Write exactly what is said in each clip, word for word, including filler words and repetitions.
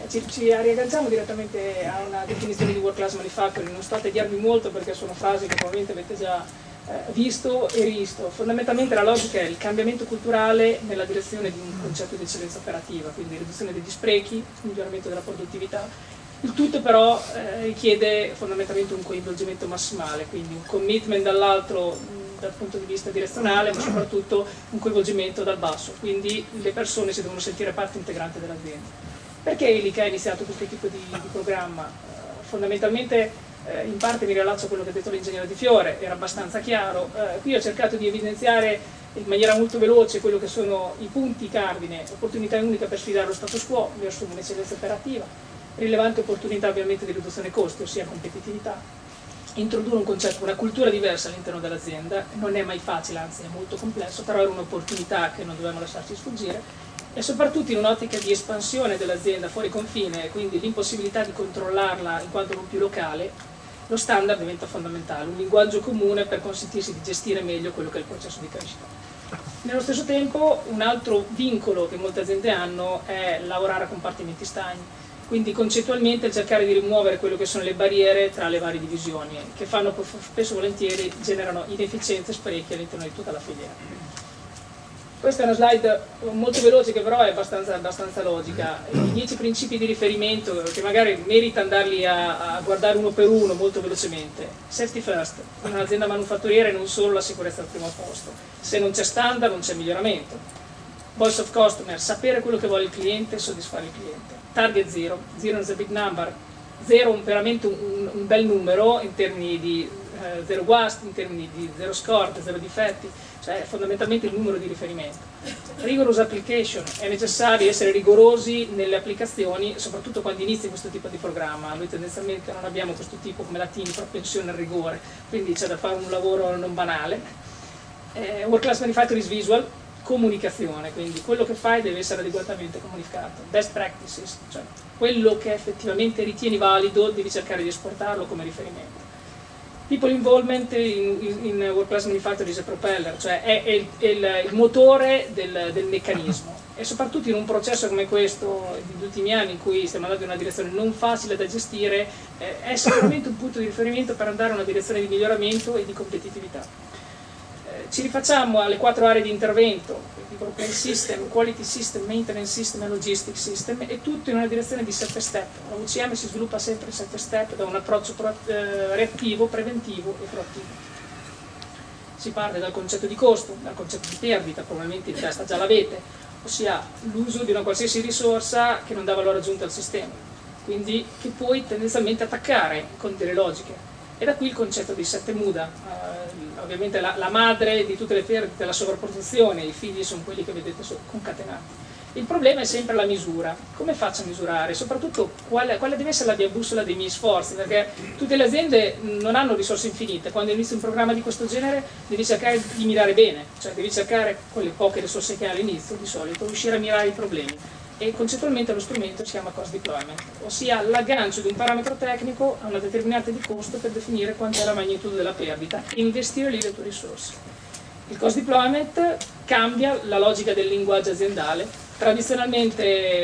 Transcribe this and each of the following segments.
ci, ci riagganciamo direttamente a una definizione di world class manufacturing, non sto a tediarvi molto perché sono frasi che probabilmente avete già eh, visto e rivisto. Fondamentalmente la logica è il cambiamento culturale nella direzione di un concetto di eccellenza operativa, quindi riduzione degli sprechi, miglioramento della produttività. Il tutto però eh, richiede fondamentalmente un coinvolgimento massimale, quindi un commitment dall'altro dal punto di vista direzionale, ma soprattutto un coinvolgimento dal basso, quindi le persone si devono sentire parte integrante dell'azienda. Perché Elica ha iniziato questo tipo di, di programma? Eh, fondamentalmente eh, in parte mi riallaccio a quello che ha detto l'ingegnere Di Fiore, era abbastanza chiaro. Eh, qui ho cercato di evidenziare in maniera molto veloce quello che sono i punti cardine, opportunità unica per sfidare lo status quo verso un'eccellenza operativa, rilevante opportunità ovviamente di riduzione costi, ossia competitività. Introdurre un concetto, una cultura diversa all'interno dell'azienda, non è mai facile, anzi è molto complesso, però era un'opportunità che non dobbiamo lasciarci sfuggire, e soprattutto in un'ottica di espansione dell'azienda fuori confine, quindi l'impossibilità di controllarla in quanto non più locale, lo standard diventa fondamentale, un linguaggio comune per consentirsi di gestire meglio quello che è il processo di crescita. Nello stesso tempo un altro vincolo che molte aziende hanno è lavorare a compartimenti stagni, quindi concettualmente cercare di rimuovere quello che sono le barriere tra le varie divisioni, che fanno spesso e volentieri generano inefficienze e sprechi all'interno di tutta la filiera. Questa è una slide molto veloce che però è abbastanza, abbastanza logica. I dieci principi di riferimento che magari merita andarli a, a guardare uno per uno molto velocemente. Safety first, in un'azienda manufatturiera non solo la sicurezza al primo posto, se non c'è standard non c'è miglioramento. Voice of customer, sapere quello che vuole il cliente e soddisfare il cliente. Target zero, zero is a big number, zero è veramente un, un bel numero in termini di eh, zero guasti, in termini di zero scorte, zero difetti, cioè è fondamentalmente il numero di riferimento. Rigorous application, è necessario essere rigorosi nelle applicazioni, soprattutto quando inizi questo tipo di programma. Noi tendenzialmente non abbiamo questo tipo come latini propensione al rigore, quindi c'è da fare un lavoro non banale. Eh, world class manufacturing is visual, comunicazione, quindi quello che fai deve essere adeguatamente comunicato. Best practices, cioè quello che effettivamente ritieni valido devi cercare di esportarlo come riferimento. People involvement in, in, in world class manufacturing is a propeller, cioè è, è, il, è il, il motore del, del meccanismo, e soprattutto in un processo come questo degli ultimi anni in cui stiamo andando in una direzione non facile da gestire, eh, è sicuramente un punto di riferimento per andare in una direzione di miglioramento e di competitività. Ci rifacciamo alle quattro aree di intervento, quindi il system, quality system, maintenance system e logistics system, e tutto in una direzione di sette step. La U C M si sviluppa sempre in sette step da un approccio reattivo, preventivo e proattivo. Si parte dal concetto di costo, dal concetto di perdita, probabilmente in testa già l'avete, ossia l'uso di una qualsiasi risorsa che non dà valore aggiunto al sistema, quindi che puoi tendenzialmente attaccare con delle logiche. E da qui il concetto di sette muda, uh, ovviamente la, la madre di tutte le perdite è la sovrapproduzione, i figli sono quelli che vedete concatenati. Il problema è sempre la misura, come faccio a misurare? Soprattutto quale, quale deve essere la mia bussola dei miei sforzi, perché tutte le aziende non hanno risorse infinite, quando inizi un programma di questo genere devi cercare di mirare bene, cioè devi cercare con le poche risorse che hai all'inizio di solito, riuscire a mirare i problemi. E concettualmente lo strumento si chiama cost deployment, ossia l'aggancio di un parametro tecnico a una determinata di costo per definire quant'è la magnitudo della perdita e investire lì le tue risorse. Il cost deployment cambia la logica del linguaggio aziendale. Tradizionalmente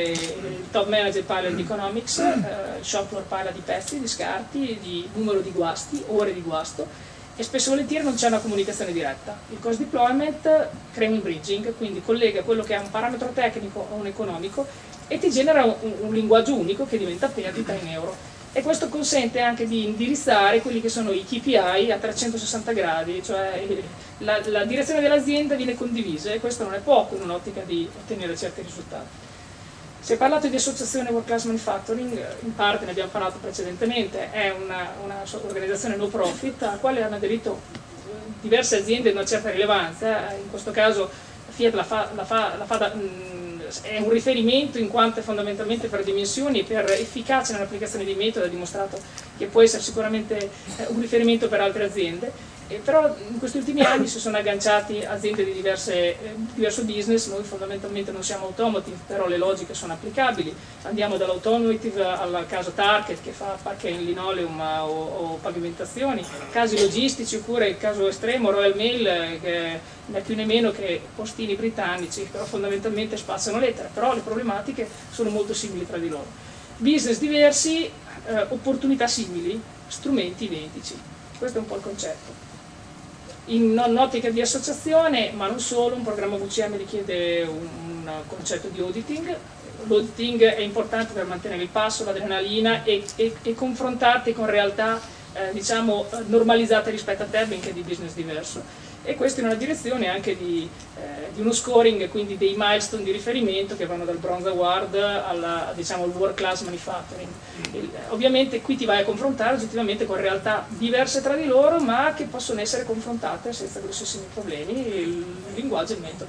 il top manager parla di economics, eh, il shop floor parla di pezzi, di scarti, di numero di guasti, ore di guasto, e spesso e volentieri non c'è una comunicazione diretta. Il cost deployment crea un bridging, quindi collega quello che è un parametro tecnico a un economico e ti genera un, un linguaggio unico che diventa perdita in euro. E questo consente anche di indirizzare quelli che sono i K P I a trecentosessanta gradi, cioè la, la direzione dell'azienda viene condivisa, e questo non è poco in un'ottica di ottenere certi risultati. Si è parlato di associazione World Class Manufacturing, in parte ne abbiamo parlato precedentemente, è una, una organizzazione no profit alla quale hanno aderito diverse aziende di una certa rilevanza. In questo caso Fiat la fa, la fa, la fa da, mh, è un riferimento in quanto fondamentalmente per dimensioni e per efficacia nell'applicazione di metodo ha dimostrato che può essere sicuramente un riferimento per altre aziende. Eh, però in questi ultimi anni si sono agganciati aziende di diverse, eh, diverso business. Noi fondamentalmente non siamo automotive, però le logiche sono applicabili. Andiamo dall'automotive al caso Target che fa parchi in linoleum o, o pavimentazioni, casi logistici, oppure il caso estremo Royal Mail, eh, che né più né meno che postini britannici, però fondamentalmente spaziano lettere, però le problematiche sono molto simili tra di loro. business diversi, eh, opportunità simili, strumenti identici. Questo è un po' il concetto. In un'ottica di associazione, ma non solo, un programma V C M richiede un, un concetto di auditing. L'auditing è importante per mantenere il passo, l'adrenalina e, e, e confrontarti con realtà eh, diciamo normalizzate rispetto a te, benché di business diverso. E questo in una direzione anche di, eh, di uno scoring, quindi dei milestone di riferimento che vanno dal Bronze Award alla, diciamo, al World Class Manufacturing. Il, ovviamente qui ti vai a confrontare oggettivamente con realtà diverse tra di loro, ma che possono essere confrontate senza grossissimi problemi, il linguaggio e il metodo.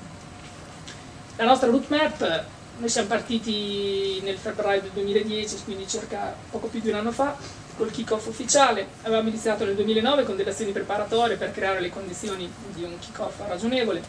La nostra roadmap, noi siamo partiti nel febbraio del duemiladieci, quindi circa poco più di un anno fa, col kick-off ufficiale. Avevamo iniziato nel duemilanove con delle azioni preparatorie per creare le condizioni di un kick-off ragionevole.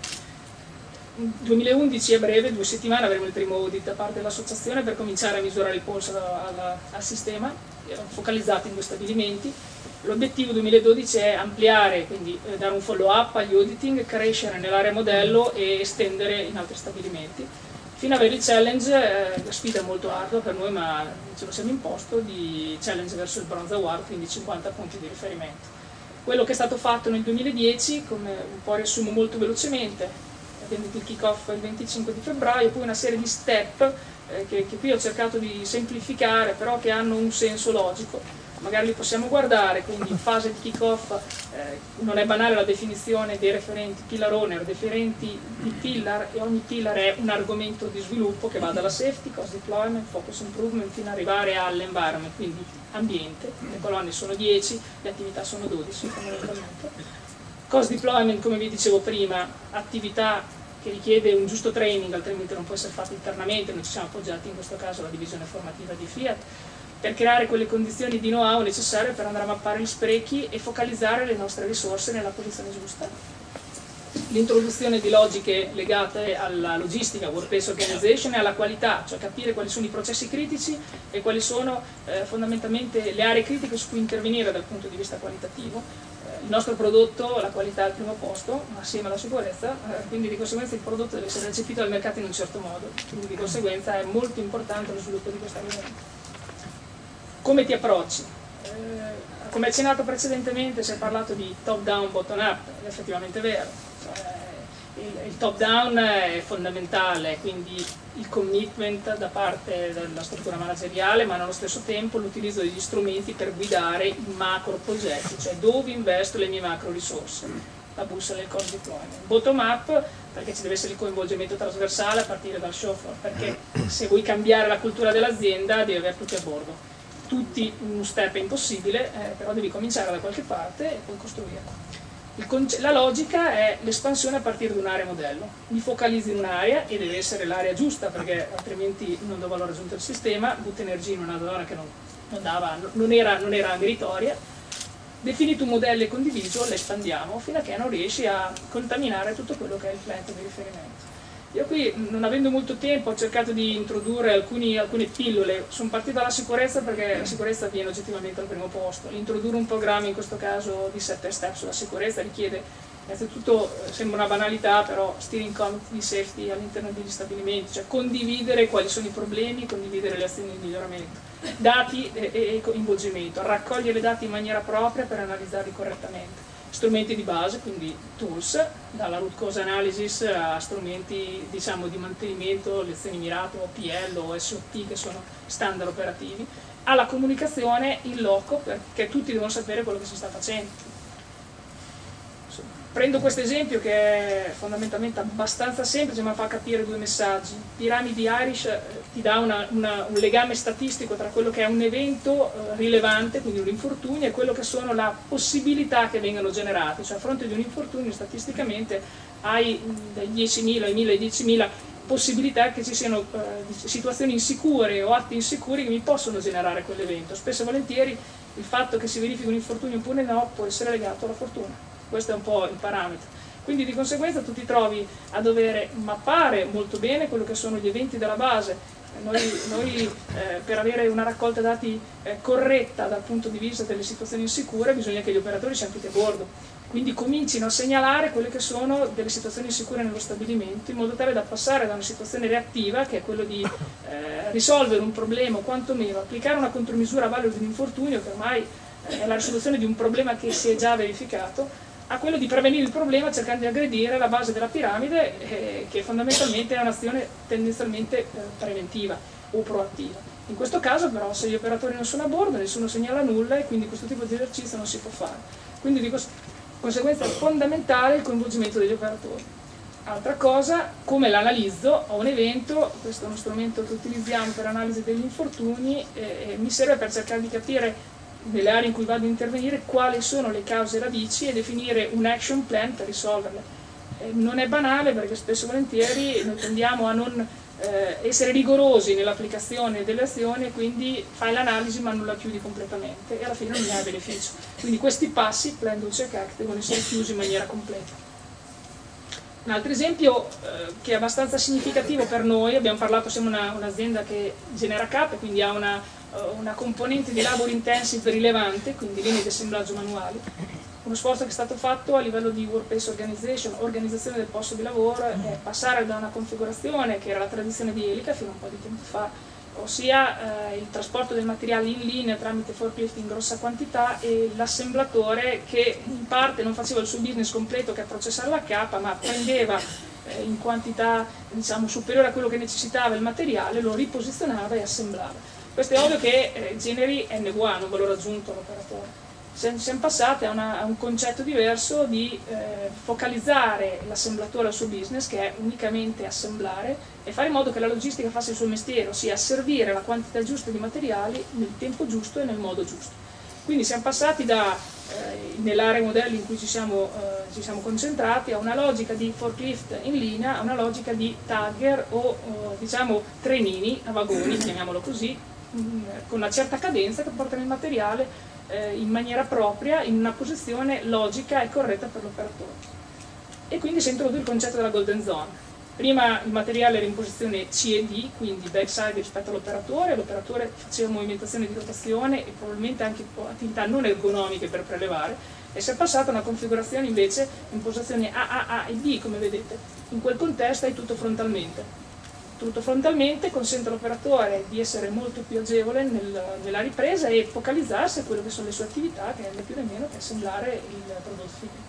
Nel duemilaundici, a breve, due settimane, avremo il primo audit da parte dell'associazione per cominciare a misurare il polso al, al sistema, focalizzato in due stabilimenti. L'obiettivo duemiladodici è ampliare, quindi eh, dare un follow-up agli auditing, crescere nell'area modello e estendere in altri stabilimenti, fino ad avere il challenge, eh, la sfida è molto ardua per noi, ma ce lo siamo imposto, di challenge verso il Bronze Award, quindi cinquanta punti di riferimento. Quello che è stato fatto nel duemiladodici, come un po' riassumo molto velocemente, abbiamo il kick-off il venticinque di febbraio, poi una serie di step eh, che, che qui ho cercato di semplificare, però che hanno un senso logico. Magari li possiamo guardare, quindi in fase di kick-off eh, non è banale la definizione dei referenti pillar owner, referenti di pillar, e ogni pillar è un argomento di sviluppo che va dalla safety, cost deployment, focus improvement, fino ad arrivare all'environment, quindi ambiente. Le colonne sono dieci, le attività sono dodici fondamentalmente. Cost deployment, come vi dicevo prima, attività che richiede un giusto training, altrimenti non può essere fatto internamente. Noi ci siamo appoggiati in questo caso alla divisione formativa di Fiat, per creare quelle condizioni di know-how necessarie per andare a mappare gli sprechi e focalizzare le nostre risorse nella posizione giusta. L'introduzione di logiche legate alla logistica, workplace organization, e alla qualità, cioè capire quali sono i processi critici e quali sono eh, fondamentalmente le aree critiche su cui intervenire dal punto di vista qualitativo. Eh, il nostro prodotto, la qualità è al primo posto, assieme alla sicurezza, eh, quindi di conseguenza il prodotto deve essere recepito dal mercato in un certo modo, quindi di conseguenza è molto importante lo sviluppo di questo argomento. Come ti approcci? Eh, come accennato precedentemente, si è parlato di top down, bottom up, è effettivamente vero. Cioè, il, il top down è fondamentale, quindi il commitment da parte della struttura manageriale, ma nello stesso tempo l'utilizzo degli strumenti per guidare i macro progetti, cioè dove investo le mie macro risorse, la bussola e il cost deployment. Bottom up, perché ci deve essere il coinvolgimento trasversale a partire dal show floor, perché se vuoi cambiare la cultura dell'azienda devi avere tutti a bordo. Tutti uno step è impossibile, eh, però devi cominciare da qualche parte e poi costruire. La logica è l'espansione a partire da un'area modello. Mi focalizzo in un'area, e deve essere l'area giusta, perché altrimenti non do valore aggiunto al sistema, butto energia in una zona che non, non, dava, non, era, non era meritoria. Definito un modello e condiviso, lo espandiamo fino a che non riesci a contaminare tutto quello che è il plant di riferimento. Io qui, non avendo molto tempo, ho cercato di introdurre alcuni, alcune pillole. Sono partito dalla sicurezza perché la sicurezza viene oggettivamente al primo posto. Introdurre un programma, in questo caso di sette step sulla sicurezza, richiede innanzitutto, sembra una banalità, però steering committee di safety all'interno degli stabilimenti, cioè condividere quali sono i problemi, condividere le azioni di miglioramento, dati e, e coinvolgimento, raccogliere dati in maniera propria per analizzarli correttamente. Strumenti di base, quindi tools, dalla root cause analysis a strumenti, diciamo, di mantenimento, lezioni mirate, O P L o S O P, che sono standard operativi, alla comunicazione in loco, perché tutti devono sapere quello che si sta facendo. Prendo questo esempio che è fondamentalmente abbastanza semplice, ma fa capire due messaggi. Piramidi Irish eh, ti dà una, una, un legame statistico tra quello che è un evento eh, rilevante, quindi un infortunio, e quello che sono le possibilità che vengono generate. Cioè a fronte di un infortunio statisticamente hai dai diecimila ai mille ai diecimila possibilità che ci siano eh, situazioni insicure o atti insicuri che mi possono generare quell'evento. Spesso e volentieri il fatto che si verifichi un infortunio oppure no può essere legato alla fortuna. Questo è un po' il parametro. Quindi di conseguenza tu ti trovi a dover mappare molto bene quello che sono gli eventi della base. Noi, noi eh, per avere una raccolta dati eh, corretta dal punto di vista delle situazioni insicure bisogna che gli operatori siano tutti a bordo. quindi comincino a segnalare quelle che sono delle situazioni insicure nello stabilimento, in modo tale da passare da una situazione reattiva, che è quello di eh, risolvere un problema o quantomeno applicare una contromisura a valle di un infortunio, che ormai è la risoluzione di un problema che si è già verificato, a quello di prevenire il problema cercando di aggredire la base della piramide, eh, che fondamentalmente è un'azione tendenzialmente eh, preventiva o proattiva. In questo caso però, se gli operatori non sono a bordo, nessuno segnala nulla e quindi questo tipo di esercizio non si può fare. Quindi di conseguenza è fondamentale il coinvolgimento degli operatori. Altra cosa, come l'analizzo a un evento, questo è uno strumento che utilizziamo per analisi degli infortuni, eh, mi serve per cercare di capire nelle aree in cui vado ad intervenire quali sono le cause radici e definire un action plan per risolverle. Eh, non è banale, perché spesso e volentieri noi tendiamo a non eh, essere rigorosi nell'applicazione delle azioni, e quindi fai l'analisi ma non la chiudi completamente e alla fine non ne hai beneficio. Quindi questi passi, plan, do, check, act, devono essere chiusi in maniera completa. Un altro esempio eh, che è abbastanza significativo per noi, abbiamo parlato, siamo un'azienda un che genera cappe, quindi ha una, uh, una componente di labor intensive rilevante, quindi linee di assemblaggio manuali. Uno sforzo che è stato fatto a livello di workplace organization, organizzazione del posto di lavoro, è passare da una configurazione che era la tradizione di Elica fino a un po' di tempo fa, ossia eh, il trasporto del materiale in linea tramite forklift in grossa quantità e l'assemblatore che in parte non faceva il suo business completo, che è processare la capa, ma prendeva eh, in quantità diciamo, superiore a quello che necessitava il materiale, lo riposizionava e assemblava. Questo è ovvio che eh, generi N V A, un valore aggiunto all'operatore. Siamo passati a, una, a un concetto diverso di eh, focalizzare l'assemblatore al suo business, che è unicamente assemblare, e fare in modo che la logistica faccia il suo mestiere, ossia servire la quantità giusta di materiali nel tempo giusto e nel modo giusto. Quindi siamo passati da, eh, nell'area modelli in cui ci siamo, eh, ci siamo concentrati, a una logica di forklift in linea, a una logica di tagger o eh, diciamo trenini a vagoni, chiamiamolo così, mh, con una certa cadenza che portano il materiale in maniera propria, in una posizione logica e corretta per l'operatore. E quindi si introduce il concetto della golden zone. Prima il materiale era in posizione C e D, quindi backside rispetto all'operatore, l'operatore faceva movimentazione di rotazione e probabilmente anche attività non ergonomiche per prelevare, e si è passato a una configurazione invece in posizione A, A, A e B, come vedete. In quel contesto è tutto frontalmente. Tutto frontalmente consente all'operatore di essere molto più agevole nel, nella ripresa e focalizzarsi a quello che sono le sue attività, che è né più né meno che assemblare il prodotto finito.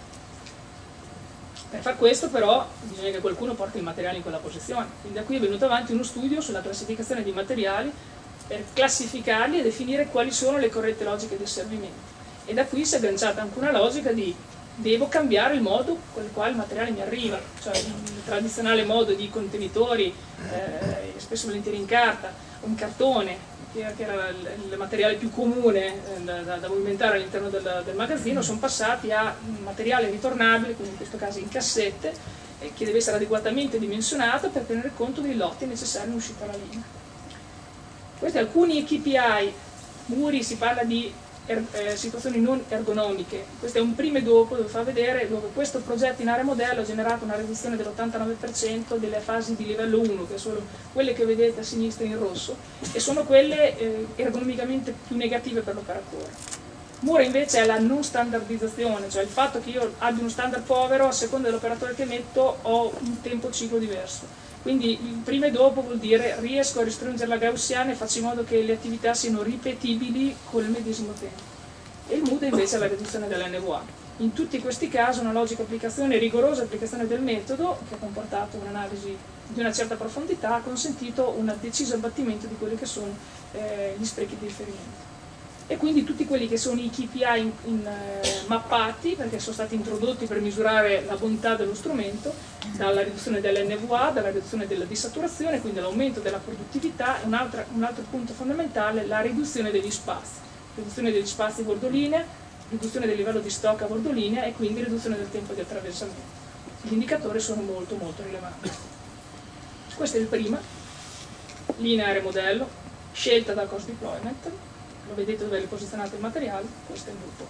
Per far questo però bisogna che qualcuno porti il materiale in quella posizione, quindi da qui è venuto avanti uno studio sulla classificazione di materiali per classificarli e definire quali sono le corrette logiche di asservimento. E da qui si è agganciata anche una logica di devo cambiare il modo con il quale il materiale mi arriva, cioè il tradizionale modo di contenitori, eh, spesso volentieri in carta, o in cartone, che era il, il materiale più comune eh, da, da, da movimentare all'interno del, del magazzino, sono passati a materiale ritornabile, quindi in questo caso in cassette, eh, che deve essere adeguatamente dimensionato per tenere conto dei lotti necessari in uscita alla linea. Questi alcuni K P I, Muri si parla di Er, eh, situazioni non ergonomiche. Questo è un prima e dopo dove fa vedere dove questo progetto in area modello ha generato una riduzione dell'ottantanove per cento delle fasi di livello uno, che sono quelle che vedete a sinistra in rosso, e sono quelle eh, ergonomicamente più negative per l'operatore. Mura invece è la non standardizzazione, cioè il fatto che io abbia uno standard povero, a seconda dell'operatore che metto ho un tempo ciclo diverso. Quindi il prima e dopo vuol dire riesco a restringere la gaussiana e faccio in modo che le attività siano ripetibili col medesimo tempo. E il M U D invece è la riduzione dell'N V A. In tutti questi casi una logica applicazione, rigorosa applicazione del metodo, che ha comportato un'analisi di una certa profondità, ha consentito un deciso abbattimento di quelli che sono eh, gli sprechi di riferimento. E quindi tutti quelli che sono i K P I in, in, eh, mappati, perché sono stati introdotti per misurare la bontà dello strumento, dalla riduzione dell'N V A, dalla riduzione della disaturazione, quindi l'aumento della produttività, e un altro, un altro punto fondamentale, la riduzione degli spazi, riduzione degli spazi a bordolinea, riduzione del livello di stock a bordolinea e quindi riduzione del tempo di attraversamento. Gli indicatori sono molto molto rilevanti. Questo è il prima, linea area modello, scelta da cost deployment. Lo vedete dove è posizionato il materiale, questo è il gruppo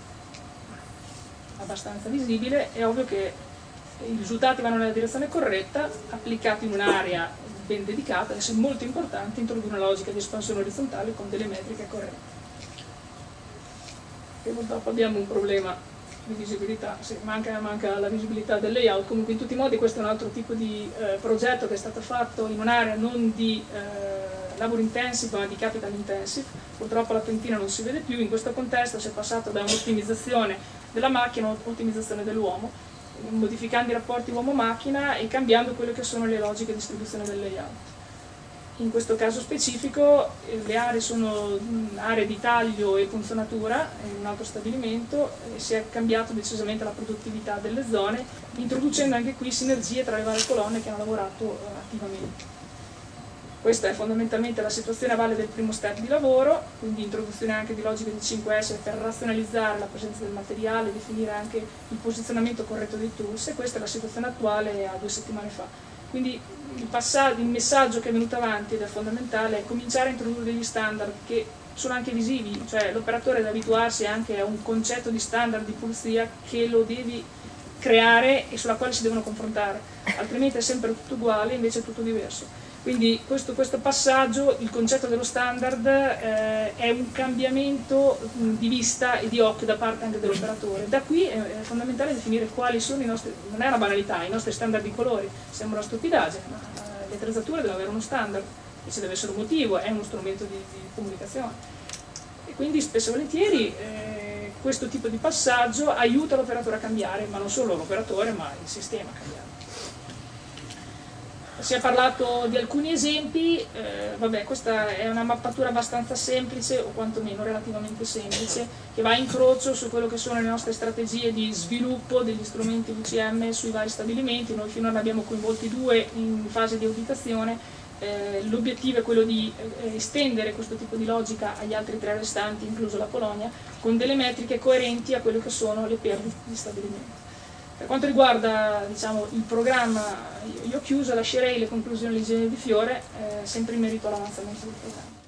abbastanza visibile. È ovvio che i risultati vanno nella direzione corretta, applicati in un'area ben dedicata, adesso è molto importante introdurre una logica di espansione orizzontale con delle metriche corrette. E purtroppo abbiamo un problema di visibilità, sì, manca, manca la visibilità del layout. Comunque in tutti i modi questo è un altro tipo di eh, progetto che è stato fatto in un'area non di eh, labor intensive ma di capital intensive. Purtroppo la pentina non si vede più, in questo contesto si è passato da un'ottimizzazione della macchina a un'ottimizzazione dell'uomo, modificando i rapporti uomo-macchina e cambiando quelle che sono le logiche di distribuzione del layout. In questo caso specifico le aree sono aree di taglio e punzonatura in un altro stabilimento e si è cambiato decisamente la produttività delle zone, introducendo anche qui sinergie tra le varie colonne che hanno lavorato eh, attivamente. Questa è fondamentalmente la situazione a valle del primo step di lavoro, quindi introduzione anche di logiche di cinque S per razionalizzare la presenza del materiale, definire anche il posizionamento corretto dei tools, e questa è la situazione attuale a due settimane fa. Quindi il, passaggio, il messaggio che è venuto avanti ed è fondamentale è cominciare a introdurre degli standard che sono anche visivi, cioè l'operatore deve abituarsi anche a un concetto di standard di pulizia che lo devi creare e sulla quale si devono confrontare, altrimenti è sempre tutto uguale, invece è tutto diverso. Quindi questo, questo passaggio, il concetto dello standard, eh, è un cambiamento mh, di vista e di occhio da parte anche dell'operatore. Da qui è, è fondamentale definire quali sono i nostri, non è una banalità, i nostri standard di colori, sembra una stupidaggine, ma eh, le attrezzature devono avere uno standard, e ci deve essere un motivo, è uno strumento di, di comunicazione. E quindi spesso e volentieri eh, questo tipo di passaggio aiuta l'operatore a cambiare, ma non solo l'operatore, ma il sistema a cambiare. Si è parlato di alcuni esempi, eh, vabbè, questa è una mappatura abbastanza semplice, o quantomeno relativamente semplice, che va a incrocio su quello che sono le nostre strategie di sviluppo degli strumenti V C M sui vari stabilimenti. Noi finora ne abbiamo coinvolti due in fase di auditazione, eh, l'obiettivo è quello di eh, estendere questo tipo di logica agli altri tre restanti, incluso la Polonia, con delle metriche coerenti a quello che sono le perdite di stabilimento. Per quanto riguarda diciamo, il programma, io ho chiuso, lascerei le conclusioni all'ingegnere Di Fiore, eh, sempre in merito all'avanzamento del programma.